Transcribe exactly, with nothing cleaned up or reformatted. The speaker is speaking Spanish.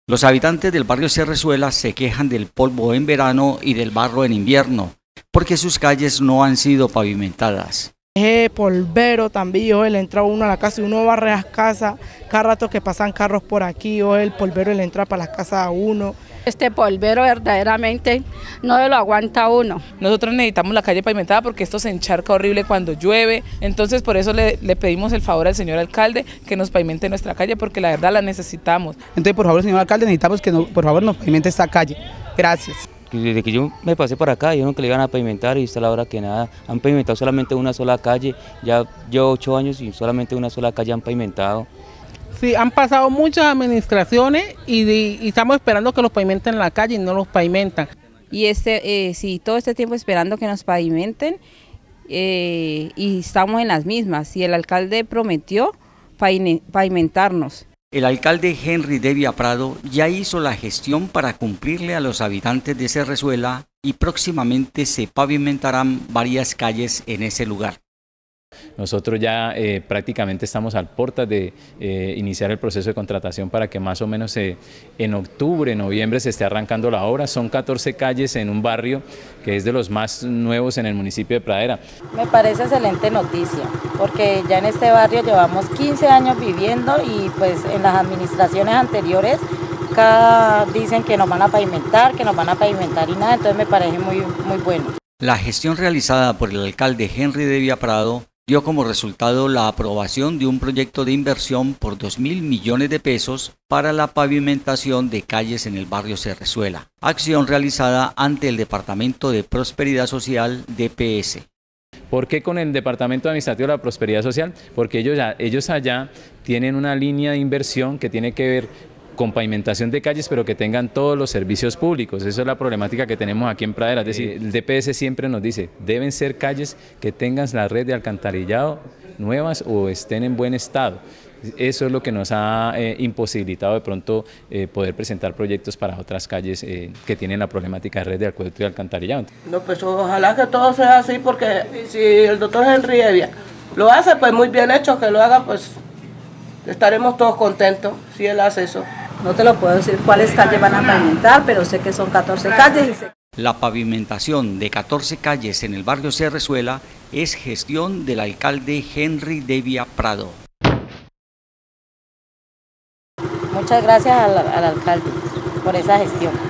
Los habitantes del barrio Cerrezuela se quejan del polvo en verano y del barro en invierno, porque sus calles no han sido pavimentadas. Es polvero también, o el entra uno a la casa y uno barre las casas, cada rato que pasan carros por aquí, o el polvero le entra para las casas a uno. Este polvero verdaderamente no lo aguanta uno. Nosotros necesitamos la calle pavimentada porque esto se encharca horrible cuando llueve, entonces por eso le, le pedimos el favor al señor alcalde que nos pavimente nuestra calle porque la verdad la necesitamos. Entonces por favor señor alcalde necesitamos que no, por favor nos pavimente esta calle. Gracias. Desde que yo me pasé por acá, dijeron que le iban a pavimentar y hasta la hora que nada, han pavimentado solamente una sola calle, ya llevo ocho años y solamente una sola calle han pavimentado. Sí, han pasado muchas administraciones y, y, y estamos esperando que los pavimenten la calle y no los pavimentan. Y este, eh, sí, todo este tiempo esperando que nos pavimenten eh, y estamos en las mismas. Y el alcalde prometió pavimentarnos. El alcalde Henry Devia Prado ya hizo la gestión para cumplirle a los habitantes de Cerrezuela y próximamente se pavimentarán varias calles en ese lugar. Nosotros ya eh, prácticamente estamos al puertas de eh, iniciar el proceso de contratación para que más o menos eh, en octubre, noviembre se esté arrancando la obra. Son catorce calles en un barrio que es de los más nuevos en el municipio de Pradera. Me parece excelente noticia, porque ya en este barrio llevamos quince años viviendo y pues en las administraciones anteriores cada dicen que nos van a pavimentar, que nos van a pavimentar y nada, entonces me parece muy, muy bueno. La gestión realizada por el alcalde Henry Devia Prado dio como resultado la aprobación de un proyecto de inversión por dos mil millones de pesos para la pavimentación de calles en el barrio Cerrezuela, acción realizada ante el Departamento de Prosperidad Social D P S. ¿Por qué con el Departamento Administrativo de la Prosperidad Social? Porque ellos, ellos allá tienen una línea de inversión que tiene que ver con pavimentación de calles, pero que tengan todos los servicios públicos. Esa es la problemática que tenemos aquí en Pradera. Es decir, el D P S siempre nos dice, deben ser calles que tengan la red de alcantarillado nuevas o estén en buen estado. Eso es lo que nos ha eh, imposibilitado de pronto eh, poder presentar proyectos para otras calles eh, que tienen la problemática de red de acueducto y alcantarillado. No, pues ojalá que todo sea así, porque si el doctor Henry Devia lo hace, pues muy bien hecho, que lo haga, pues estaremos todos contentos si él hace eso. No te lo puedo decir cuáles calles van a pavimentar, pero sé que son catorce calles. La pavimentación de catorce calles en el barrio Cerrezuela es gestión del alcalde Henry Devia Prado. Muchas gracias al, al alcalde por esa gestión.